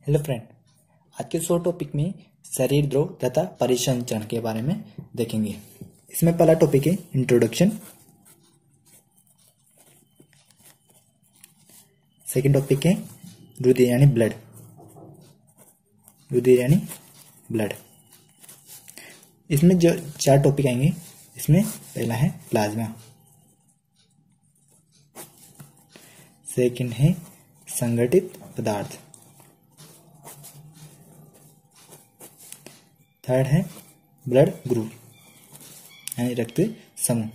Hello friend, आज के show topic में शरीर द्रव तथा परिसंचरण के बारे में देखेंगे। इसमें पहला टॉपिक है इंट्रोडक्शन, सेकंड टॉपिक है रुधिर यानी ब्लड, रुधिर यानी ब्लड। इसमें जो चार टॉपिक आएंगे, इसमें पहला है प्लाज्मा, सेकंड है संगठित पदार्थ, थर्ड है ब्लड ग्रुप यानी रक्त समूह,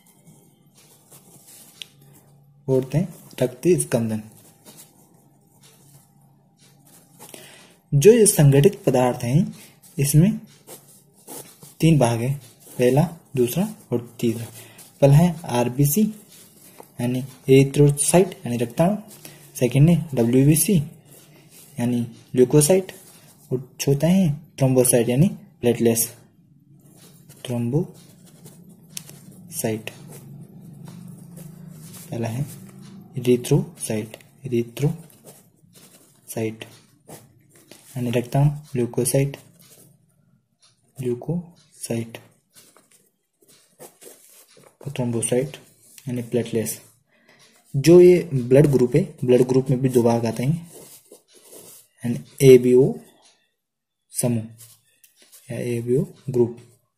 फोर्थ है रक्त स्कंदन। जो ये संगठित पदार्थ हैं, इसमें तीन भाग है, पहला, दूसरा और तीसरा। पहला है आरबीसी यानी एरिथ्रोसाइट यानी रक्ताणु, सेकंड है WBC यानी ल्यूकोसाइट, और चौथा है थ्रोम्बोसाइट यानी प्लेटलेट्स, थ्रोम्बोसाइट। पहला है एरिथ्रोसाइट, एरिथ्रोसाइट यानी रक्ताणु, ल्यूकोसाइट, ल्यूकोसाइट, और थ्रोम्बोसाइट यानी प्लेटलेट्स। जो ये ब्लड ग्रुप है, ब्लड ग्रुप में भी दो भाग आते हैं, यानी ABO समूह या ABO ग्रुप,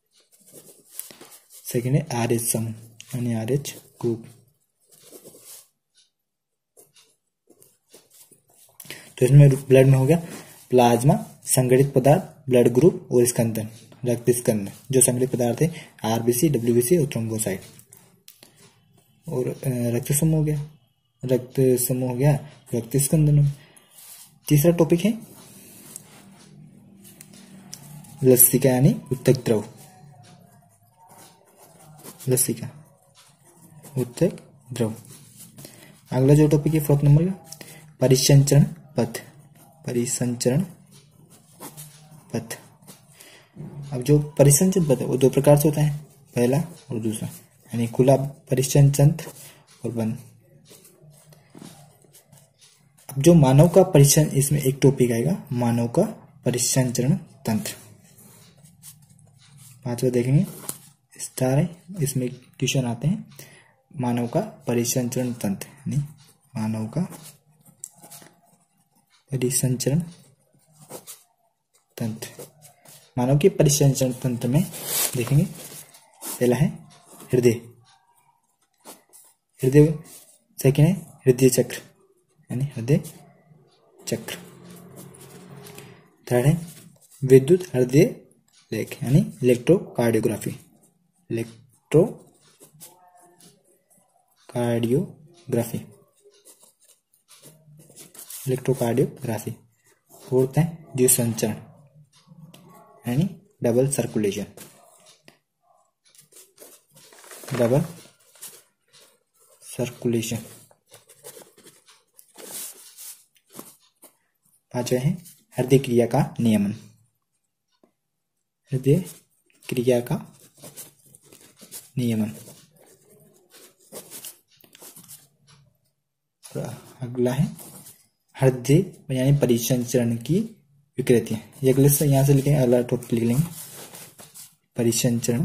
सेकेंड है RH समूह यानी RH ग्रुप। तो इसमें ब्लड में हो गया प्लाज्मा, संगठित पदार्थ, ब्लड ग्रुप और स्कंदन, रक्त स्कंदन। जो संगठित पदार्थ है RBC, WBC और थ्रोम्बोसाइट। और रक्त समूह हो गया, रक्त समूह हो गया रक्त स्कंदन हो गया। तीसरा टॉपिक है लसिका यानी उत्तक द्रव, लसिका, उत्तक द्रव। अगला जो टॉपिक है फोर्थ नंबर का परिसंचरण पथ, परिसंचरण पथ। अब जो परिसंचरण पथ है वो दो प्रकार से होता है, पहला और दूसरा, यानी खुला परिसंचरण तंत्र और बंद। अब जो मानव का परिसंचरण, इसमें एक टॉपिक आएगा मानव का परिसंचरण तंत्र। पांचवा देखेंगे स्टार है, इसमें क्वेश्चन आते हैं मानव का परिसंचरण तंत्र, यानी मानव का परिसंचरण तंत्र। मानव के परिसंचरण तंत्र में देखेंगे पहला है हृदय, हृदय, सेकेंड है हृदय चक्र यानी हृदय चक्र, थर्ड है विद्युत हृदय लेख यानी इलेक्ट्रोकार्डियोग्राफी, इलेक्ट्रोकार्डियोग्राफी, इलेक्ट्रोकार्डियोग्राफी। फोर्थ है द्युसंचरण यानी डबल सर्कुलेशन, डबल सर्कुलेशन। पांचवा है हृदय क्रिया का नियमन, हृदय क्रिया का नियमन। अगला है हृदय यानी परिसंचरण की विकृतियां। ये अगले से यहां से लिखेंगे, अगला टॉपिक लिख लेंगे परिसंचरण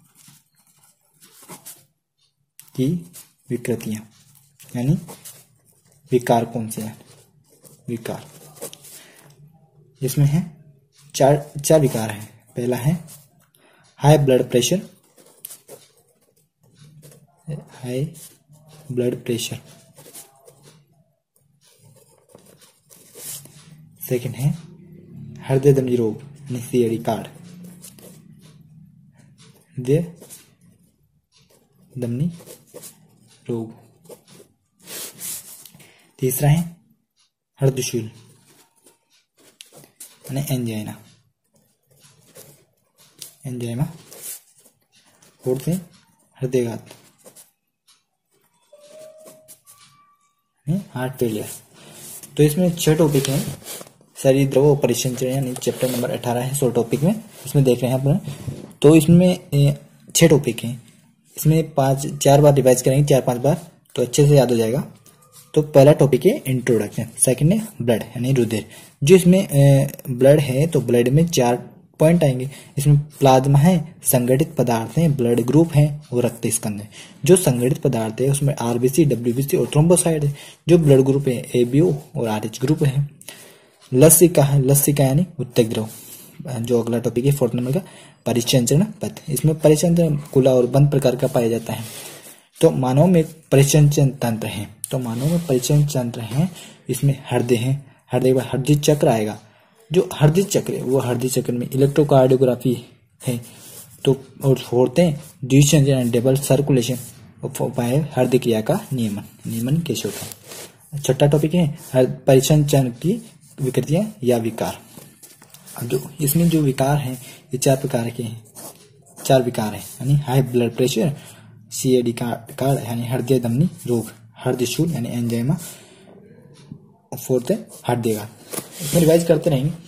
की विकृतियां, यानी विकार कौन से हैं, विकार। इसमें है चार विकार हैं। पहला है high blood pressure, high blood pressure, second है हृदय धमनी रोग यानी सीएडी कार्ड, हृदय धमनी रोग। तीसरा है हृदयशूल यानी एंजाइना, एंजाइना। फोर्थ है हृदयघात हार्ट फेलियर। तो इसमें 6 टॉपिक हैं, शरीर द्रव और परिसंचरण यानी चैप्टर नंबर 18 है 100 टॉपिक में, इसमें देख रहे हैं आप। तो इसमें 6 टॉपिक हैं, इसमें 4 बार रिवाइज करेंगे, 4-5 बार, तो अच्छे से याद हो जाएगा। तो पहला टॉपिक है इंट्रोडक्शन, सेकंड है ब्लड यानी रुधिर। जो इसमें ब्लड है तो ब्लड में 4 पॉइंट आएंगे। इसमें प्लाज्मा है, संगठित पदार्थ है, ब्लड ग्रुप है और रक्त स्कंद है। जो संगठित पदार्थ है उसमें आरबीसी, डब्ल्यूबीसी और थ्रोम्बोसाइट है। जो ब्लड ग्रुप है एबीओ और आरएच ग्रुप है। लसिका है, लसिका यानी उत्तक द्रव। जो अगला टॉपिक है 4 नंबर का परिसंचरण पथ। इसमें परिसंचरण खुला और बंद प्रकार का पाया जाता है। तो मानव में परिसंचरण तंत्र है, तो मानव में परिसंचरण तंत्र है। इसमें हृदय है, हृदय के बाद हृदय चक्र आएगा। जो हृदय चक्र है वो हृदय चक्र में इलेक्ट्रोकार्डियोग्राफी है। तो और फोर्थ है द्विसंचरण डबल सर्कुलेशन, उपाय हृदय क्रिया का नियमन। नियमन कैसे होता है। छठा टॉपिक है परिसंचरण की विकृतियां या विकार। अब जो इसमें जो विकार है ये 4 प्रकार के हैं। 4 विकार है यानी high blood pressure, CAD card यानी हृदय धमनी रोग, हृदय शूल यानी एंजाइमा, फोर्थ है हृदय का। इसमें रिवाइज करते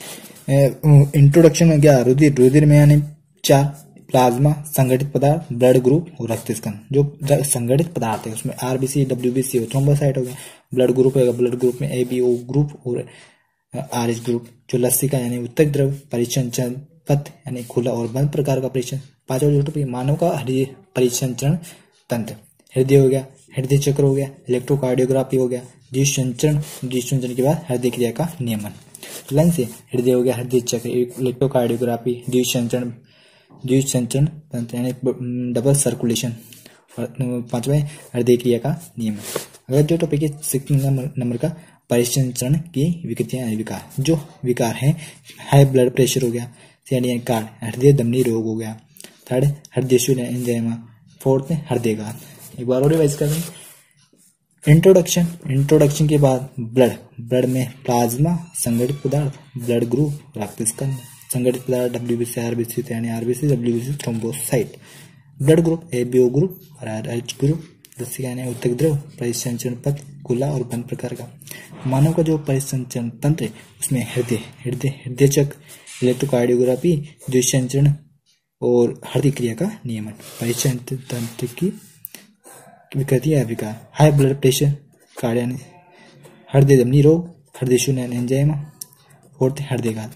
रहेंगे। इंट्रोडक्शन हो गया रुधिर। रुधिर में यानी 4 प्लाज्मा, संगठित पदार्थ, ब्लड ग्रुप और रक्त स्कंद। जो संगठित पदार्थ है उसमें आरबीसी, डब्ल्यूबीसी और थ्रोम्बोसाइट हो गया। ब्लड ग्रुप होगा, ब्लड ग्रुप में एबीओ ग्रुप और आरएच ग्रुप। जो लसिका यानी उत्तक द्रव, परिसंचरण पथ यानी खुला और बंद प्रकार का परिसंचरण। 5वां टॉपिक मानव का हृदय परिसंचरण तंत्र। हृदय हो गया, हृदय चक्र हो गया, इलेक्ट्रोकार्डियोग्राफी हो गया, द्विसंचरण, द्विसंचरण के बाद हृदय क्रिया का नियमन। लंग्स से हृदय हो गया, हृदय चक्र, इलेक्ट्रोकार्डियोग्राफी, द्विसंचरण, द्विसंचरण तंत्र यानी डबल सर्कुलेशन। 5वां हृदय क्रिया का नियमन। अगर जो टॉपिक है 6 नंबर का परिसंचरण की विकृतियां विकार। जो विकार है हाई ब्लड प्रेशर हो गया, सीएडी कार्ड, हृदय धमनी रोग हो गया। थर्ड हृदय शूल एंजाइमा, फोर्थ है हृदय घात। एक बार और रिवाइज कर रहे हैं। इंट्रोडक्शन, इंट्रोडक्शन के बाद ब्लड। ब्लड में प्लाज्मा, संगठित पदार्थ, ब्लड ग्रुप, रक्त स्कंद। संगठित पदार्थ डब्ल्यूबीसी, आरबीसी यानी RBC, WBC, thrombocyte. Blood group ABO group और आरएच ग्रुप। लसिका यानी उत्तक द्रव, परिसंचरण पथ खुला और बंद प्रकार का। मानव का जो परिसंचरण तंत्र है उसमें हृदय, हृदय चक्र, इलेक्ट्रोकार्डियोग्राफी, द्विसंचरण और हृदय क्रिया का नियमन। परिसंचरण तंत्र की विकृति या विकार। हाई ब्लड प्रेशर, कार्ड यानी हृदय धमनी रोग, हृदय शूल यानी एंजाइमा, फोर्थ हृदय घात।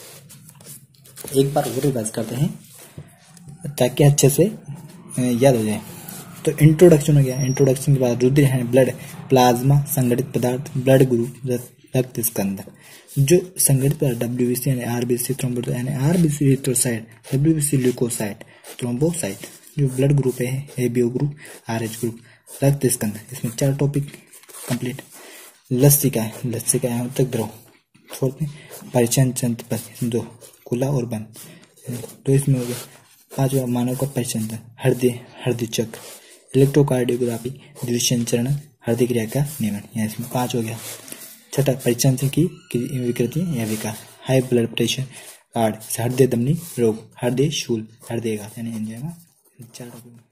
एक बार और रिवाइज करते हैं ताकि अच्छे से याद हो जाए। तो इंट्रोडक्शन हो गया। इंट्रोडक्शन के बाद रुधिर है, ब्लड, प्लाज्मा, संगठित पदार्थ, ब्लड ग्रुप, रक्त स्कंद। जो संगठित पदार्थ डब्ल्यूबीसी यानी आरबीसी, थ्रोम्बोसाइट यानी RBC erythrocyte, WBC leucocyte, thrombocyte. जो ब्लड ग्रुप है एबीओ ग्रुप, आरएच ग्रुप, रक्त स्कंद। इसमें 4 टॉपिक कंप्लीट। लसिका है, लसिका है उत्तक द्रव। फोर्थ में परिसंचरण पथ, 2 खुला और बंद। तो इसमें हो गया 5वां मानव का परिसंचरण, हृदय, हृदय चक्र, इलेक्ट्रोकार्डियोग्राफी, द्विसंचरण, हृदय क्रिया का नियमन। यहाँ इसमें 5 हो गया। 6 परिसंचरण की विकृति या विकार। हाई ब्लड प्रेशर, कार्ड, हृदय धमनी रोग, हृदय शूल, हृदय घात यानी एंजाइमा। 4